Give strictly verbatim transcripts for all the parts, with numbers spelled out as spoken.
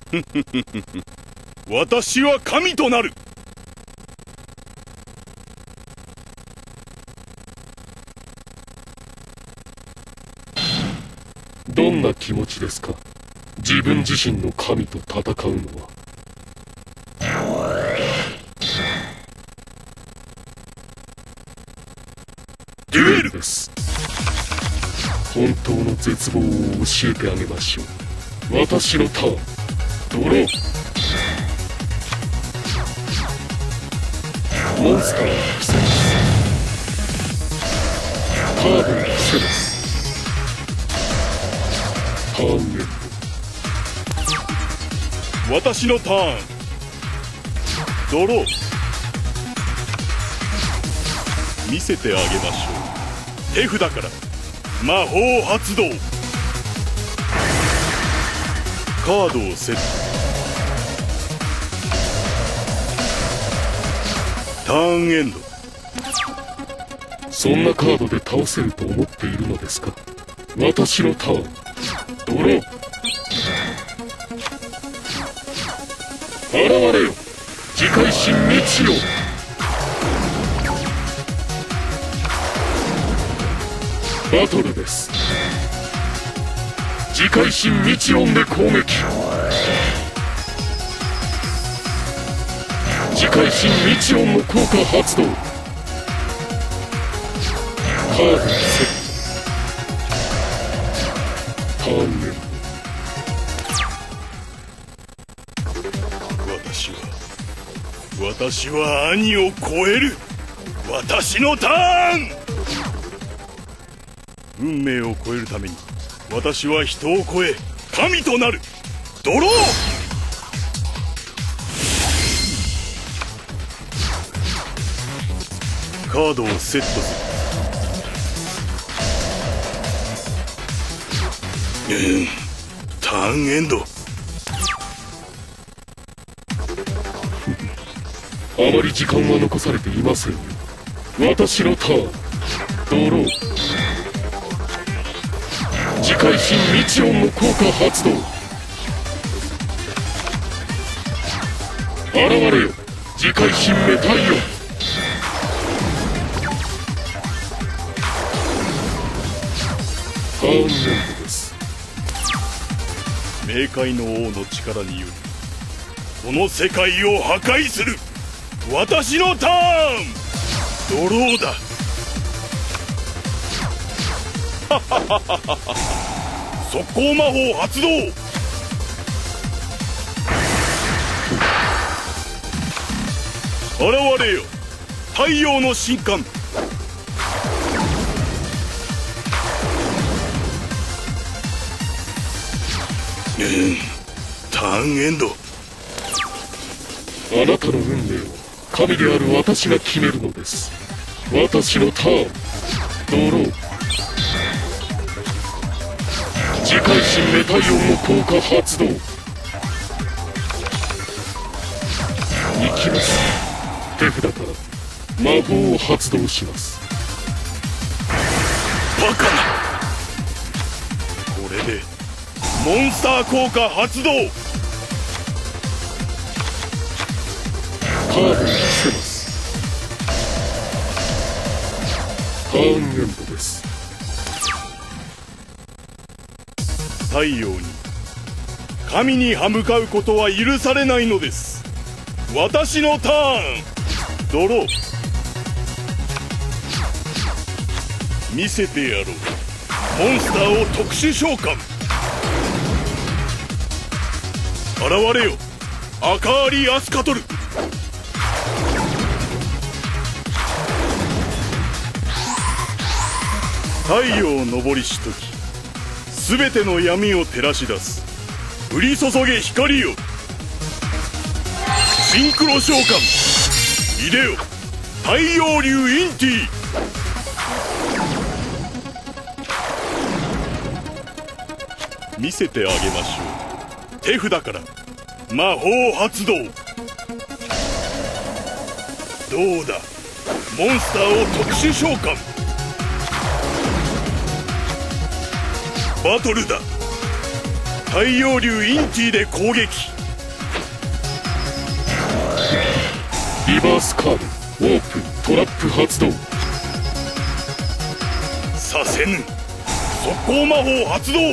私は神となる。 どんな気持ちですか？自分自身の神と戦うのは。デュエルです。本当の絶望を教えてあげましょう。私のターン、ドロー。モンスターの伏せです。カードの伏せです。ターンエンド。 私のターン、ドロー。見せてあげましょう。手札から魔法発動。カードをセット。ターンエンド。 そんなカードで倒せると思っているのですか？私のターン、ドロー。現れよ、次回神道よ。バトルです。次回神道音で攻撃。次回神道音の効果発動。カードにセット。ターンエンド。私は私は兄を超える。私のターン。運命を超えるために私は人を超え神となる。ドロー。カードをセットする。うん、ターンエンド。 あまり時間は残されていませんよ。私のターン、ドロー。次回神道音の効果発動。現れよ、次回神メタイオン。ターンエンドです。 冥界の王の力によりこの世界を破壊する。私のターン、ドローだ。速攻魔法発動。現れよ、太陽の神官。うん、ターンエンド。 あなたの運命を神である私が決めるのです。私のターン、ドロー。次回神メタイオンの効果発動。いきます。手札から魔法を発動します。 バカな。これでモンスター効果発動。 カードに伏せます。ターンエンドです。 太陽に神に歯向かうことは許されないのです。私のターン、ドロー。見せてやろう、モンスターを特殊召喚。現れよ、アカーリ・アスカトル。太陽昇りし時、すべての闇を照らし出す。降り注げ光よ。シンクロ召喚。いでよ、太陽竜インティ。見せてあげましょう。手札から魔法発動。どうだ、モンスターを特殊召喚。バトルだ。太陽竜インティで攻撃。 バースカードオープン。トラップ発動。 させぬ。速攻魔法発動。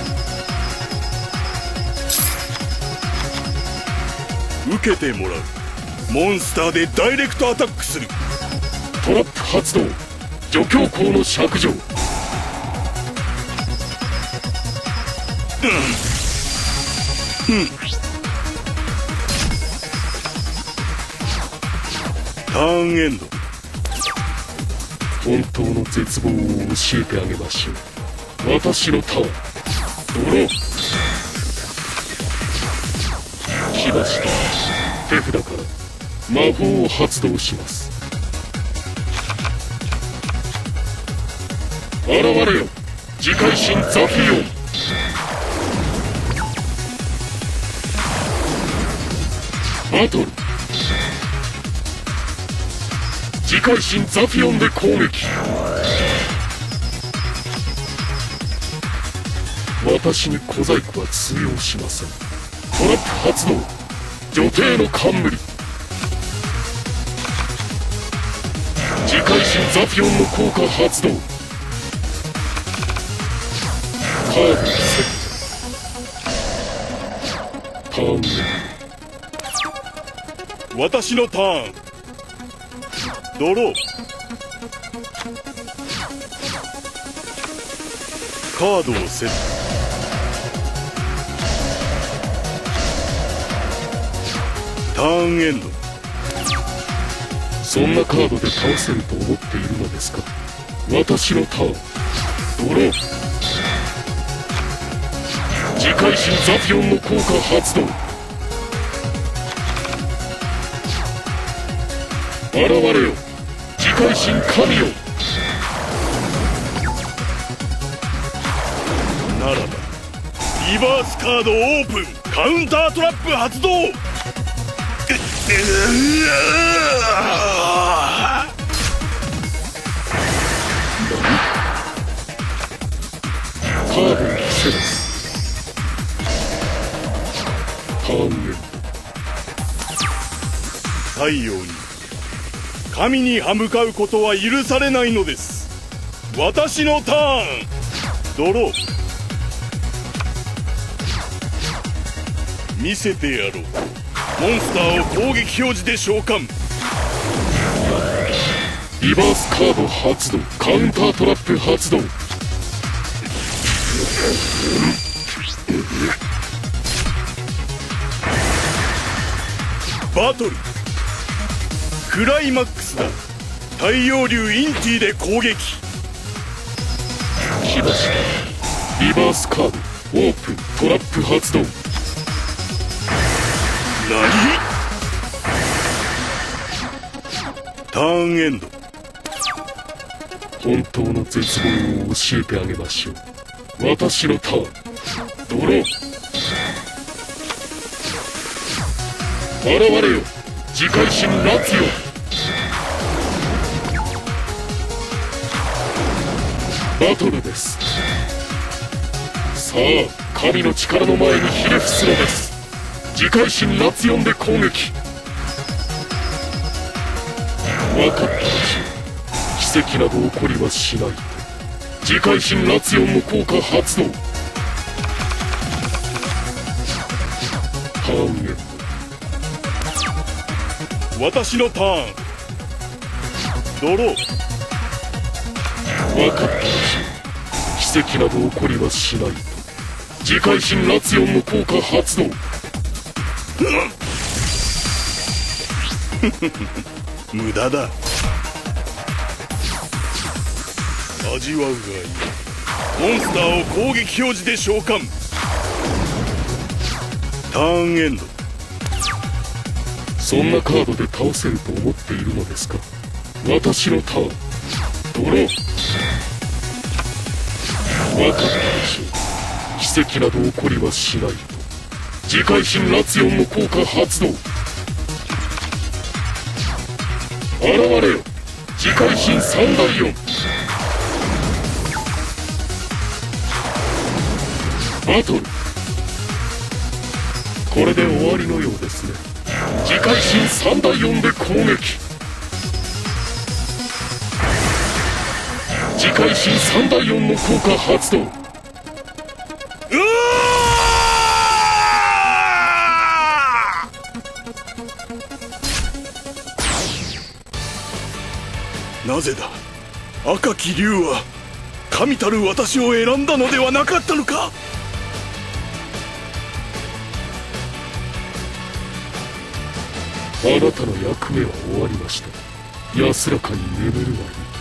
受けてもらう。モンスターでダイレクトアタックする。 トラップ発動。除強口の削除。 うんうん。ターンエンド。 本当の絶望を教えてあげましょう。私のターン。ドロー。来ました。手札から魔法を発動します。現れよ、次回神ザフィオン。バトル。次回神ザフィオンで攻撃。私に小細工は通用しません。トラップ発動。女帝の冠。次回神ザフィオンの効果発動。カードセット。ターン。 私のターン。ドロー。カードをセット。ターンエンド。 そんなカードで倒せると思っているのですか。私のターン。ドロー。次回神ザフィオンの効果発動。現れよ、次回神神よ。 ならばリバースカードオープン。カウンタートラップ発動。 カードを伏せます。ターンエンド。 太陽に神に歯向かうことは許されないのです。私のターン。ドロー。見せてやろう。モンスターを攻撃表示で召喚。 リバースカード発動。カウンタートラップ発動。 バトル。クライマックスだ。太陽竜インティで攻撃。 来ました。リバースカードオープン。トラップ発動。 何？ターンエンド。 本当の絶望を教えてあげましょう。私のターン。ドロー。現れよ、次回神ラツィオ。バトルです。さあ、神の力の前にひれ伏すのです。次回神ラツィオンで攻撃。分かったでしょう。奇跡など起こりはしないと。次回神ラツィオンの効果発動。ターンエンド。 私のターン。ドロー。 分かったでしょう。奇跡など起こりはしないと。次回神ラツィオンの効果発動。 無駄だ。味わうがいい。モンスターを攻撃表示で召喚。ターンエンド。 そんなカードで倒せると思っているのですか。私のターン。ドロー。分かったでしょう。奇跡など起こりはしないと。次回神ラツィオンの効果発動。現れよ、次回神三大四。バトル。これで終わりのようですね。 次回神さんだいよんで攻撃。次回神さんだいよんの効果発動。 うわー！なぜだ、赤き竜は神たる私を選んだのではなかったのか。 あなたの役目は終わりました。安らかに眠るがいい。